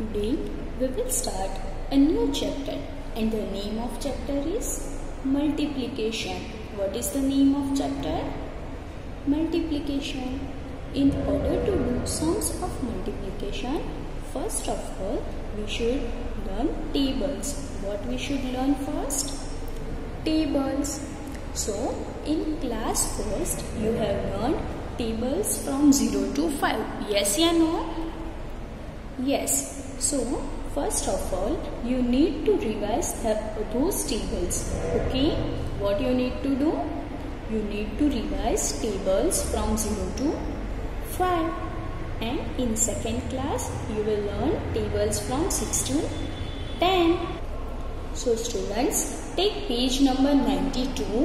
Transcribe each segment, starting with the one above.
Today we will start a new chapter and the name of chapter is multiplication. What is the name of chapter? Multiplication. In order to do sums of multiplication, first of all we should learn tables. What we should learn first? Tables. So in class first you have learned tables from 0 to 5. Yes or no? Yes. So first of all you need to revise those tables. Okay, what you need to do? You need to revise tables from 0 to 5, and in second class you will learn tables from 6 to 10. So students, take page number 92.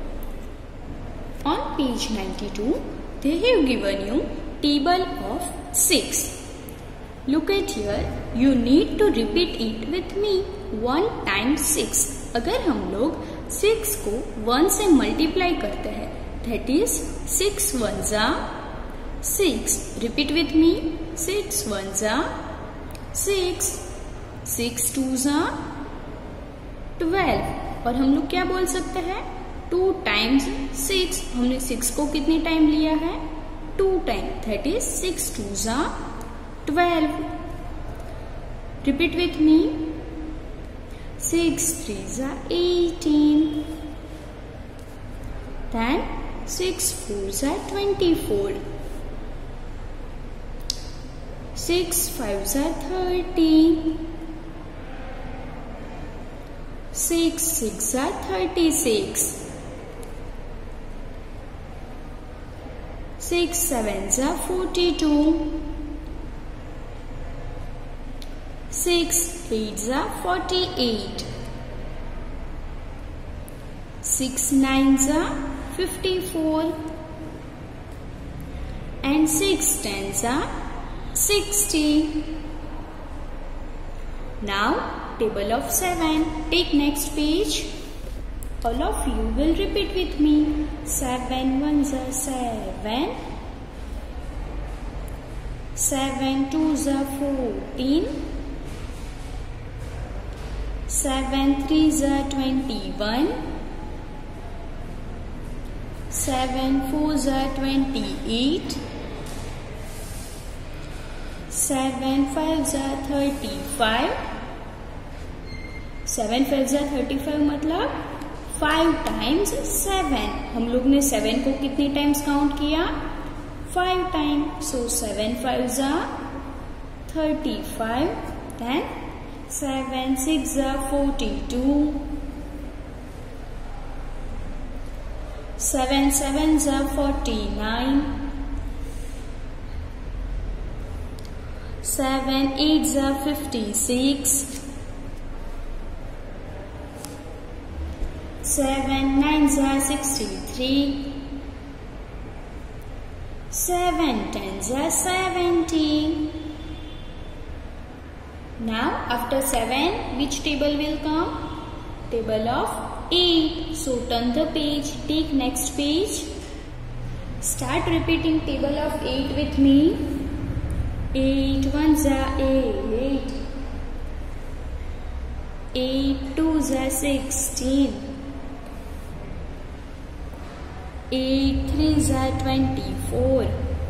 On page 92 they have given you table of 6. Look at here, you need to repeat it with me. 1 times 6. अगर हम लोग 6 को 1 से multiply करते हैं, that is 6 1s are 6. Repeat with me. 6 1s are 6. 6 2s are 12. और हम लोग क्या बोल सकते हैं? 2 times 6. हमने 6 को कितने टाइम लिया है? 2 time. That is 6 2s are 12. Repeat with me. 6 3s are 18. Then 6 4s are 24. 6 5s are 30. 6 6 are 36. 6 7s are 42. 6 8s are 48. 6 9s are 54. And 6 10s are 60. Now table of 7. Take next page. All of you will repeat with me. 7 1s are 7. 7 2s are 14. 7 3s are 21. 7 4s are 28. 7 5s are 35. 7 5s are 35 मतलब 5 times 7. हम लोग ने 7 को कितने times count किया? 5 times. So 7 5s are 35. Then 7 6 are 42. 7 7s are 49. 7 8s are 56. 7 9s are 63. 7 10s are 70. Now after 7 which table will come? Table of 8. So turn the page. Take next page. Start repeating table of 8 with me. 8 1s are 8. 8 2s are 16. 8 3s are 24.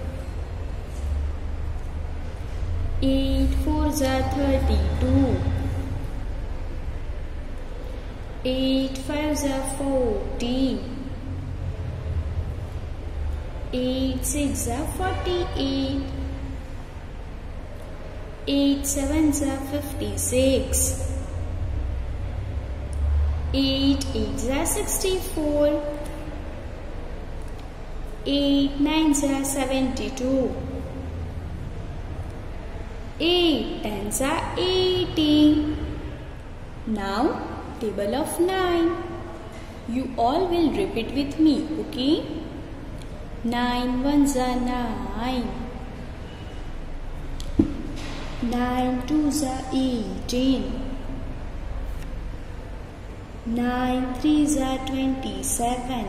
8 4s are 32. 8 5s are 40. 8 6 are 48. 8 7s are 56. 8 8s are 64. 8 9s are 72. 8 10s are 80. Now table of 9. You all will repeat with me, okay? 9 1s are 9. 9 2s are 18. 9 3s are 27.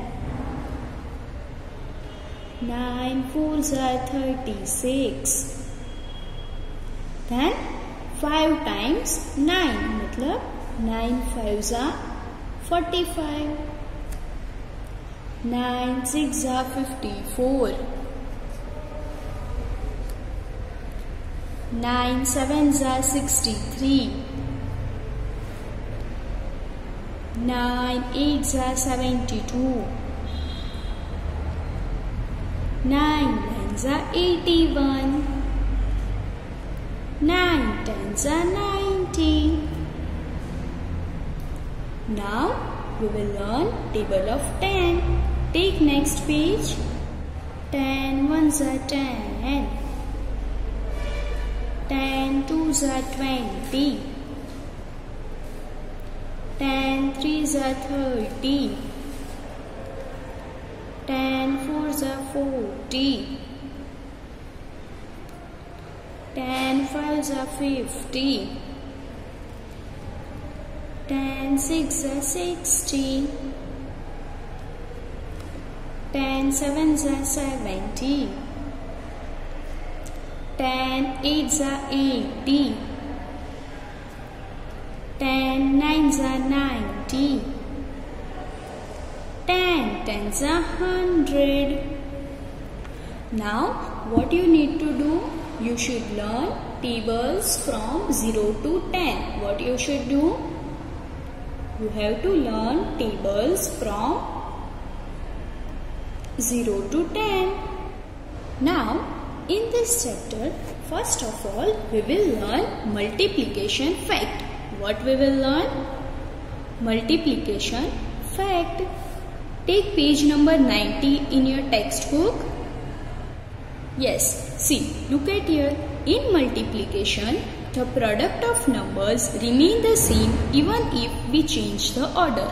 9 4s are 36. Then 5 times 9 मतलब 9 5s are 45, 9 6s are 54, 9 7s are 63, 9 8s are 72, 9 9s are 81, 9 10s are 90. Now we will learn table of 10. Take next page. 10 1s are 10, 10 2s are 20, 10 3s are 30, 10 4s are 40, 10 5s are 50, 10 6s are 60, 10 7s are 70, 10 8s are 80, 10 9s are 90, 10 10s are 100. Now what you need to do? You should learn tables from 0 to 10. What you should do? You have to learn tables from 0 to 10. Now in this chapter, first of all, we will learn multiplication fact. What we will learn? Multiplication fact. Take page number 90 in your textbook. Yes, see, look at here. In multiplication, the product of numbers remain the same even if we change the order.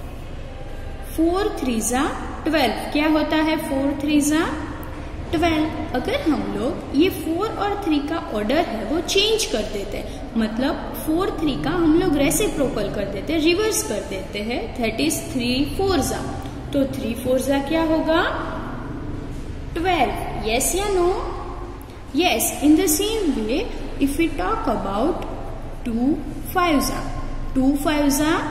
4 3s are 12. क्या होता है 4 3s are 12? अगर हम लोग ये 4 और 3 का order है वो चेंज कर देते हैं, मतलब 4 3 का हम लोग रेसिप्रोकल कर देते हैं, रिवर्स कर देते हैं, दैट इज 3 4s are. तो 3 4s are क्या होगा? 12. Yes या no? Yes. In the same way, if we talk about 2 5s are, 2 5s are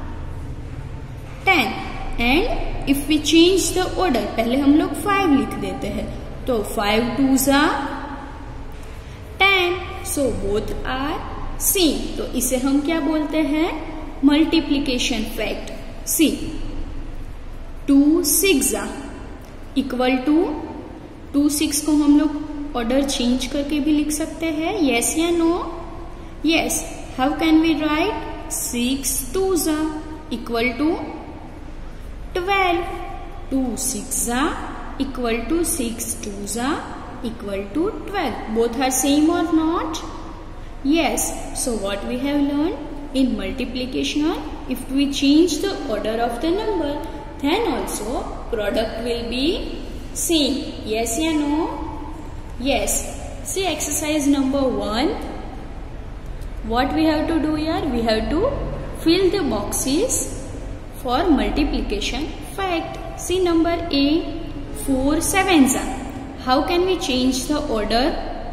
10. And if we change the order, पहले हम लोग 5 लिख देते हैं, तो 5 2s are 10. So both are same. तो इसे हम क्या बोलते हैं? Multiplication fact. See 2 6s are equal to 2 6 को हम लोग ऑर्डर चेंज करके भी लिख सकते हैं. यस या no? Yes. How can we write? 6 2s are equal to 12. 2 6s are equal to 6 2s are equal to 12. Both are same or not? Yes. So what we have learned? In multiplication, if we change the order of the number, then also product will be same. Yes or no? Yes. See exercise number 1. What we have to do here? We have to fill the boxes for multiplication fact. See number A. 4 7s are. How can we change the order?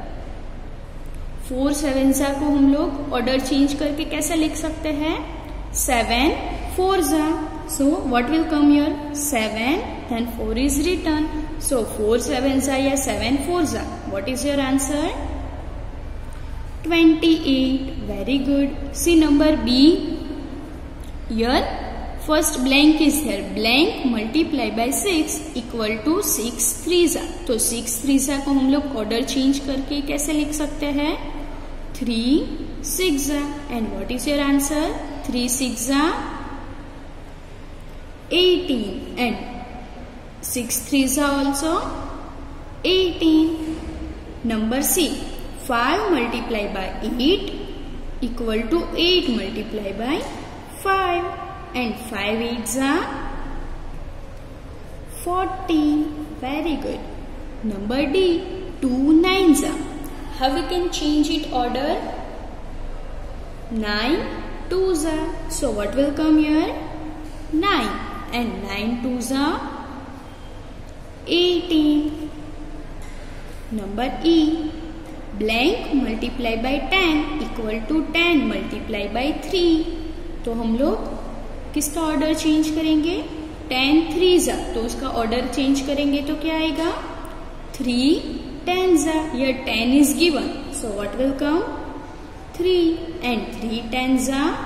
4 7s are को हम लोग order change करके कैसे लिख सकते हैं? 7 4s are. So what will come here? 7 then 4 is written. So 4 7s are या 7 4s are. What is your answer? 28. Very good. See number B. Here first blank is there. Blank multiply by 6 equal to 6 3s are. तो 6 3s are को हम लोग order change करके कैसे लिख सकते हैं? 3 6s are. And what is your answer? 3 6s are 18. And 6 3s are also 18. Number C. 5 multiplied by 8 equal to 8 multiplied by 5. And 5 8s are 40. Very good. Number D. 2 9s are. How we can change it order? 9 2s are. So what will come here? 9. And 9 2s are 18. Number E. Blank multiply by 10 equal to 10 multiply by 3। तो हम लोग किसका order change करेंगे? 10 3 तो उसका order change करेंगे तो क्या आएगा? 3 10 Here 10 is given, so what will come? 3 and 3 10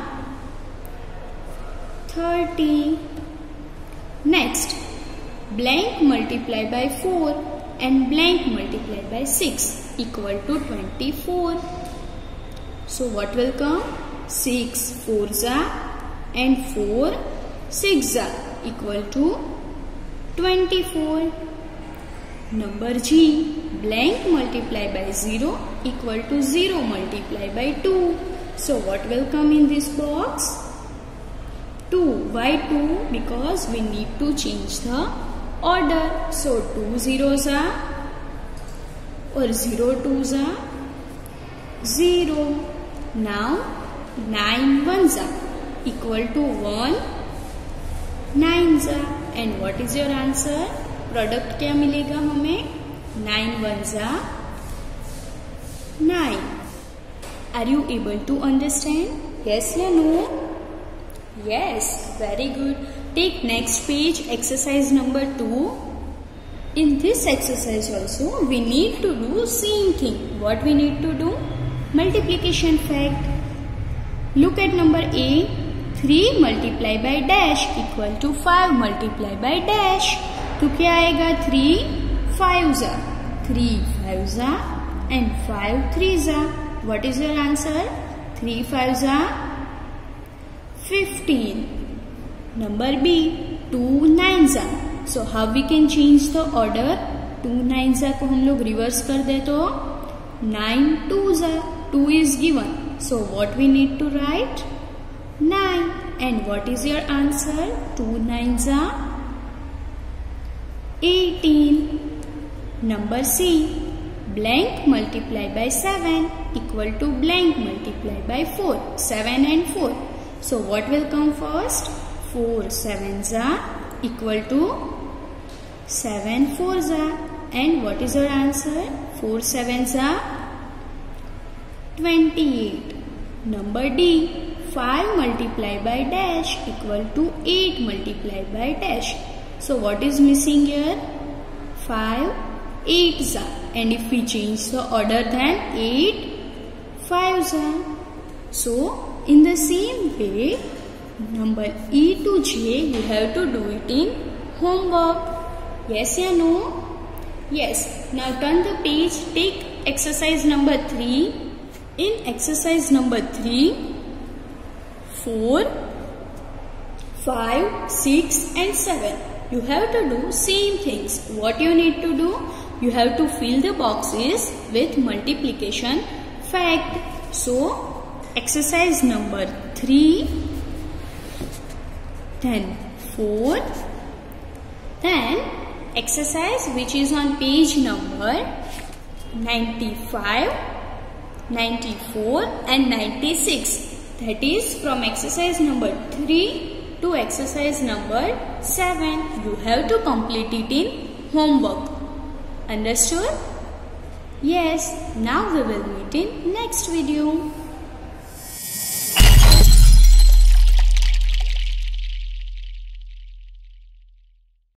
30. Next, blank multiply by 4 and blank multiply by 6 equal to 24. So what will come? 6 4 and 4 6 equal to 24. Number G, blank multiply by 0 equal to 0 multiply by 2. So what will come in this box? 2. Why 2? Because we need to change the order. So 2 zeros are or 0 2s are 0. Now 9 1s are equal to 1 9s are. And what is your answer? Product क्या मिलेगा हमें? 9 1s are 9. Are you able to understand? Yes or no? Yes, very good. Take next page, exercise number 2. In this exercise also we need to do same thing. What we need to do? Multiplication fact. Look at number A. 3 multiply by dash equal to 5 multiply by dash. तो क्या आएगा? 3 5s 3 5s and 5 3s. What is your answer? 3 5s 15. Number B, 2 9s. So how we can change the order? 2 9s को हम लोग reverse कर दे तो 9 2s 2 is given. So what we need to write? 9. And what is your answer? 2 9s 18. Number C, blank multiply by 7 equal to blank multiply by 4. 7 and 4. So what will come first? 4 7s equal to 7 4s. And what is your answer? 4 7s 28. Number D, 5 multiply by dash equal to 8 multiply by dash. So what is missing here? 5 8s. And if we change the order, then 8 5s. So in the same way, number E to J you have to do it in homework. Yes or no? Yes. Now turn the page. Take exercise number 3. In exercise number 3, 4 5 6 and 7. You have to do same things. What you need to do? You have to fill the boxes with multiplication fact. So, exercise number 3, then 4, then exercise which is on page number 95, 94 and 96. That is from exercise number 3 to exercise number 7. You have to complete it in homework. Understood? Yes. Now we will meet in next video.